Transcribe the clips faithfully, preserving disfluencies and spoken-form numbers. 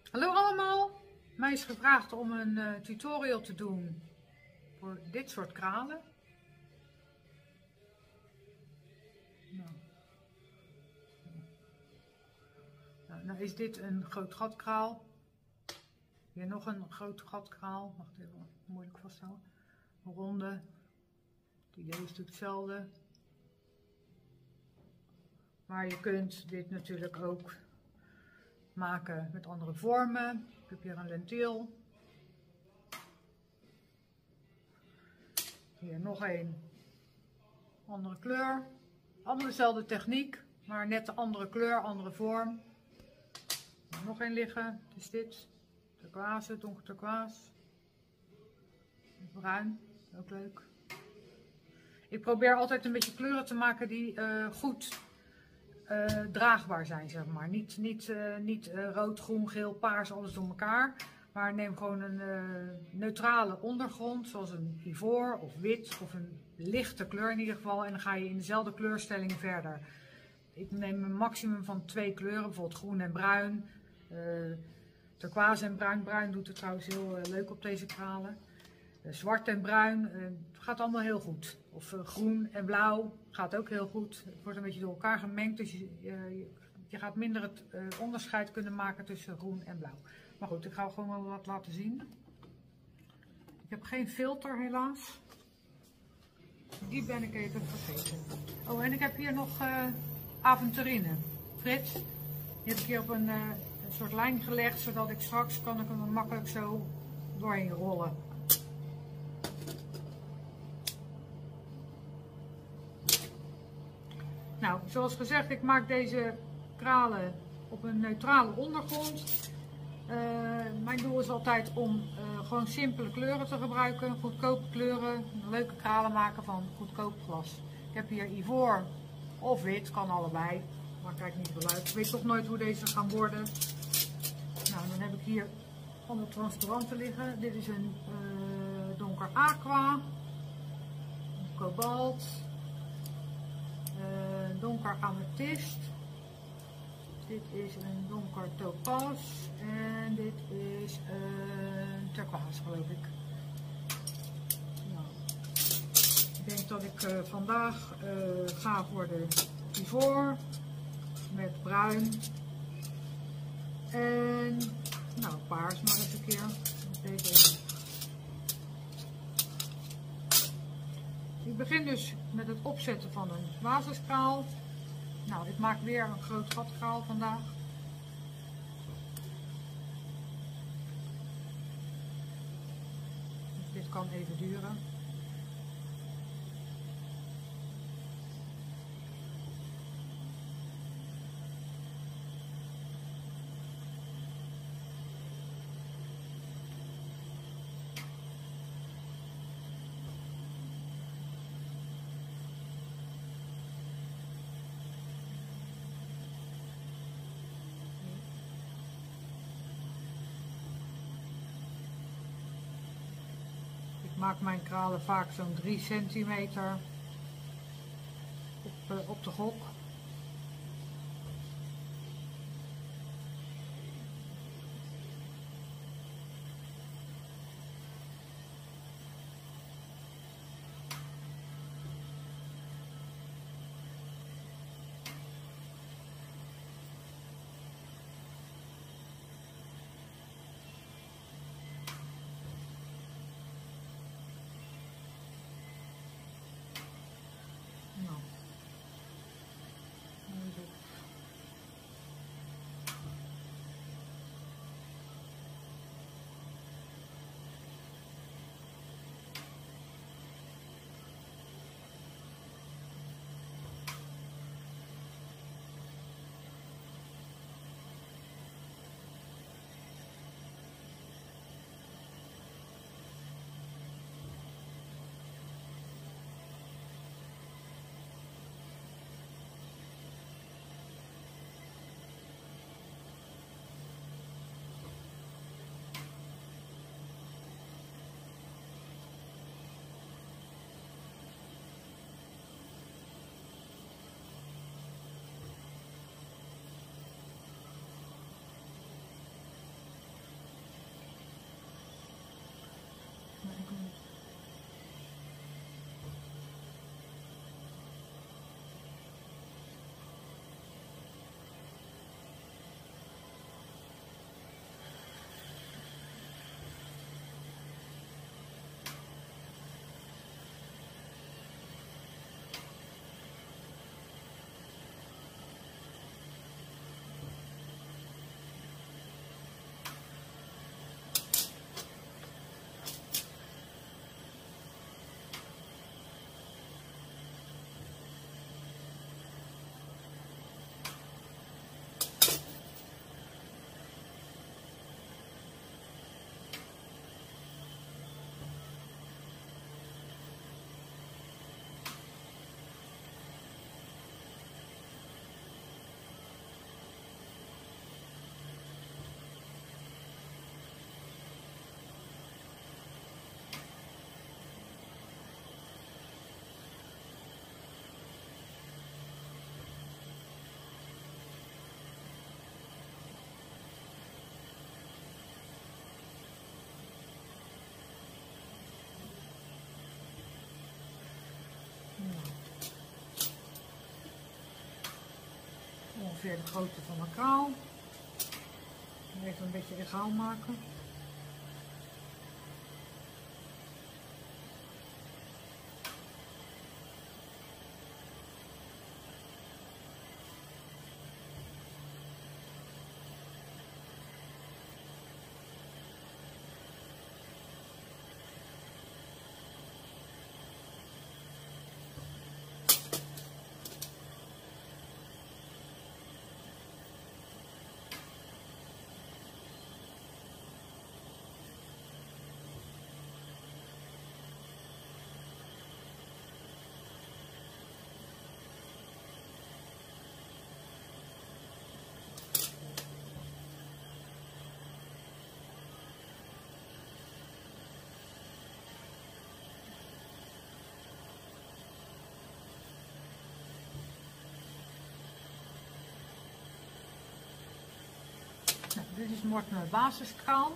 Hallo allemaal, mij is gevraagd om een uh, tutorial te doen voor dit soort kralen. Nou. Nou, nou is dit een groot gatkraal. Hier nog een groot gatkraal. Wacht even, moeilijk vasthouden. Een ronde. Het idee is natuurlijk hetzelfde. Maar je kunt dit natuurlijk ook maken met andere vormen. Ik heb hier een lenteel. Hier nog een andere kleur. Allemaal dezelfde techniek, maar net een andere kleur, andere vorm. Nog een liggen, het is dit. Turquoise, donker turquoise. Bruin, ook leuk. Ik probeer altijd een beetje kleuren te maken die uh, goed uh, draagbaar zijn, zeg maar. Niet, niet, uh, niet uh, rood, groen, geel, paars, alles door elkaar. Maar neem gewoon een uh, neutrale ondergrond, zoals een ivoor of wit of een lichte kleur in ieder geval. En dan ga je in dezelfde kleurstelling verder. Ik neem een maximum van twee kleuren, bijvoorbeeld groen en bruin. Uh, turquoise en bruin. Bruin doet het trouwens heel uh, leuk op deze kralen. Uh, zwart en bruin uh, gaat allemaal heel goed. Of uh, groen en blauw gaat ook heel goed. Het wordt een beetje door elkaar gemengd, dus je, uh, je gaat minder het uh, onderscheid kunnen maken tussen groen en blauw. Maar goed, ik ga gewoon wel wat laten zien. Ik heb geen filter helaas. Die ben ik even vergeten. Oh, en ik heb hier nog uh, aventurine. Frits. Die heb ik hier op een, uh, een soort lijn gelegd, zodat ik straks kan ik hem makkelijk zo doorheen rollen. Nou, zoals gezegd, ik maak deze kralen op een neutrale ondergrond. Uh, mijn doel is altijd om uh, gewoon simpele kleuren te gebruiken, goedkope kleuren, leuke kralen maken van goedkoop glas. Ik heb hier ivoor of wit, kan allebei, maar kijk niet wel uit. Ik weet toch nooit hoe deze gaan worden. Nou, dan heb ik hier allemaal transparante liggen. Dit is een uh, donker aqua, een kobalt, uh, donker amethyst. Dit is een donker topaz en dit is een turquoise, geloof ik. Nou, ik denk dat ik uh, vandaag uh, ga voor de ivoor met bruin en nou paars maar eens een keer. Deze. Ik begin dus met het opzetten van een basiskraal. Nou, ik maak weer een groot gatkraal vandaag. Dus dit kan even duren. Ik maak mijn kralen vaak zo'n drie centimeter op, uh, op de gok. ongeveer de grootte van mijn kraal. Even een beetje egaal maken. Nou, dit is wordt mijn basiskraal.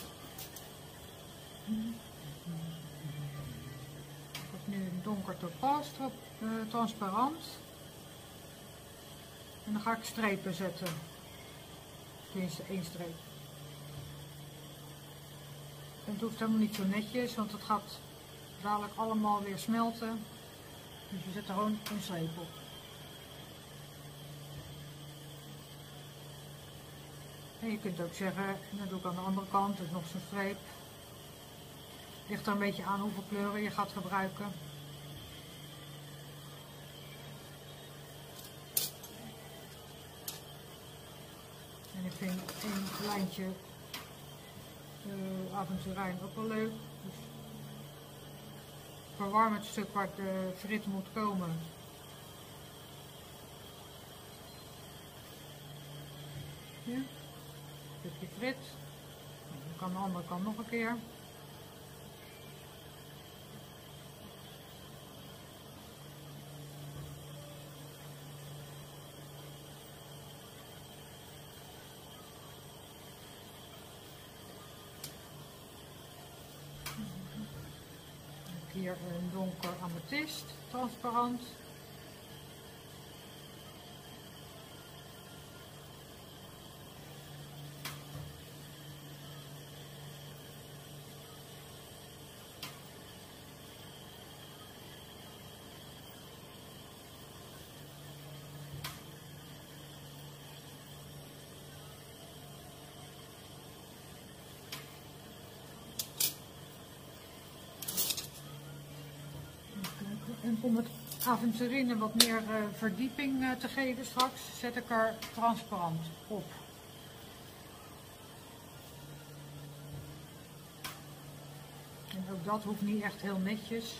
Ik heb nu een donker turquoise uh, transparant. En dan ga ik strepen zetten. Tenminste één streep. En het hoeft helemaal niet zo netjes, want het gaat dadelijk allemaal weer smelten. Dus je zet er gewoon een streep op. En je kunt ook zeggen, en dat doe ik aan de andere kant, dus nog zo'n streep. Ligt er een beetje aan hoeveel kleuren je gaat gebruiken. En ik vind een lijntje uh, avonturijn ook wel leuk. Dus verwarm het stuk waar de frit moet komen. Ja. Een stukje frit. Dan kan de andere kant nog een keer. Hier een donker amethyst, transparant. En om het aventurine wat meer uh, verdieping uh, te geven straks, zet ik er transparant op. En ook dat hoeft niet echt heel netjes.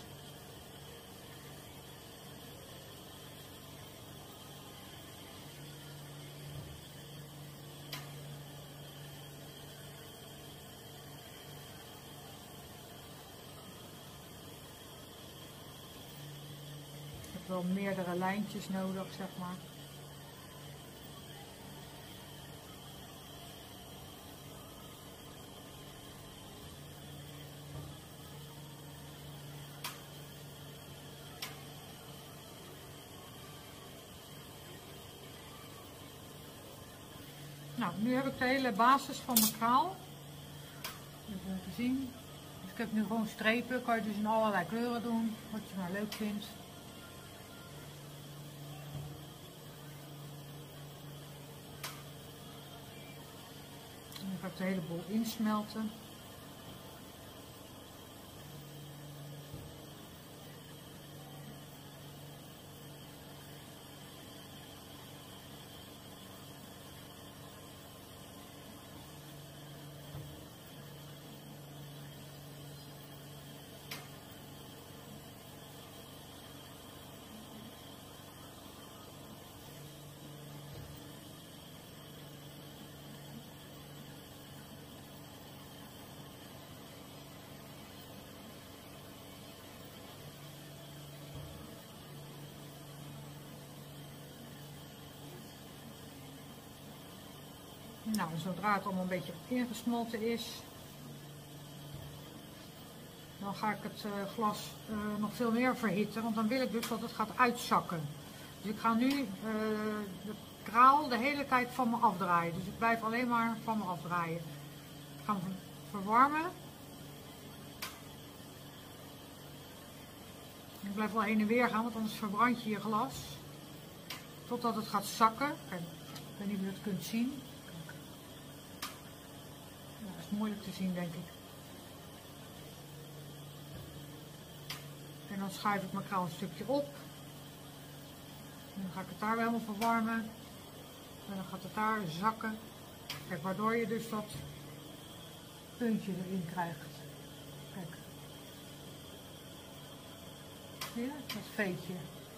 Wel meerdere lijntjes nodig, zeg maar. Nou, nu heb ik de hele basis van mijn kraal. Even te zien. Dus ik heb nu gewoon strepen. Kan je dus in allerlei kleuren doen, wat je maar leuk vindt. Dan ga ik de hele boel insmelten. Nou, zodra het allemaal een beetje ingesmolten is, dan ga ik het uh, glas uh, nog veel meer verhitten, want dan wil ik dus dat het gaat uitzakken. Dus ik ga nu uh, de kraal de hele tijd van me afdraaien. Dus ik blijf alleen maar van me afdraaien. Ik ga hem verwarmen. Ik blijf wel heen en weer gaan, want anders verbrand je je glas. Totdat het gaat zakken. Kijk, ik weet niet of je het kunt zien. Kijk. Ja, dat is moeilijk te zien, denk ik. En dan schuif ik mijn kraal een stukje op. En dan ga ik het daar wel helemaal verwarmen. En dan gaat het daar zakken. Kijk, waardoor je dus dat puntje erin krijgt. Kijk. Zie je? Dat veetje.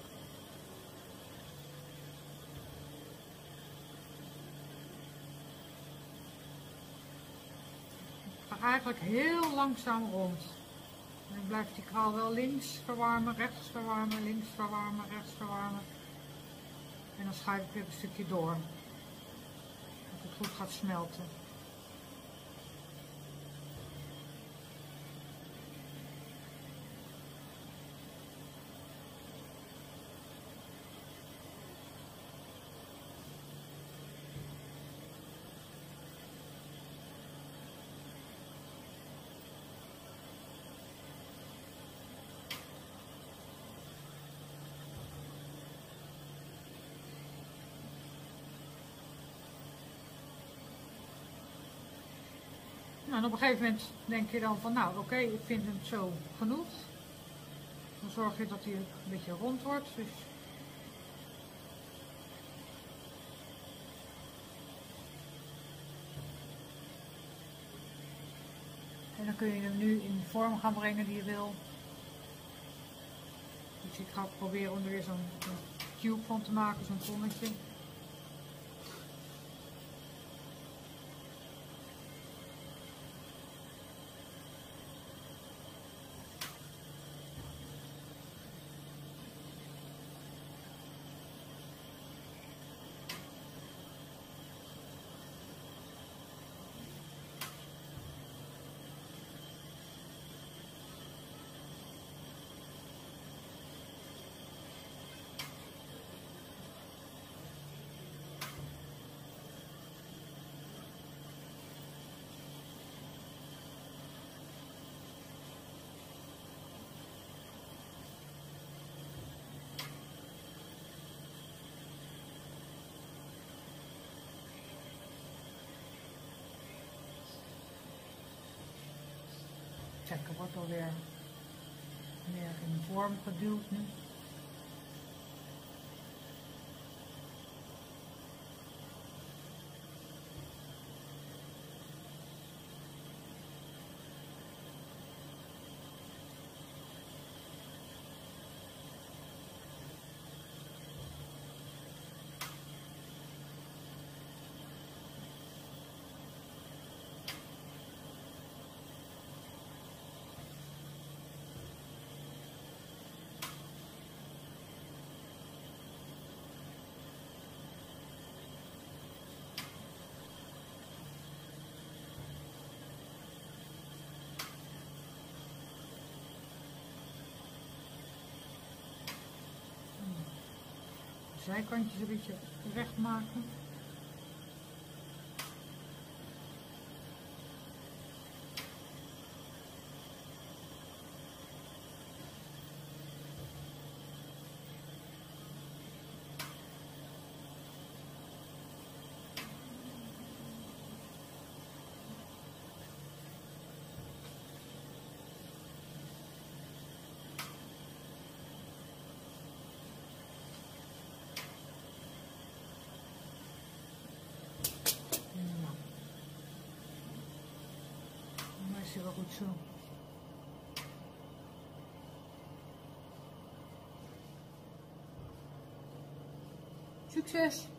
Ik ga eigenlijk heel langzaam rond. En dan blijft die kraal wel links verwarmen, rechts verwarmen, links verwarmen, rechts verwarmen. En dan schuif ik weer een stukje door. Dat het goed gaat smelten. Nou, en op een gegeven moment denk je dan van, nou oké, okay, ik vind hem zo genoeg. Dan zorg je dat hij een beetje rond wordt. Dus en dan kun je hem nu in de vorm gaan brengen die je wil. Dus ik ga proberen om er weer zo'n tube van te maken, zo'n tonnetje. Kijk, er wordt alweer meer in vorm geduwd nu. Zijkantjes een beetje recht maken. Is wel goed zo. Succes!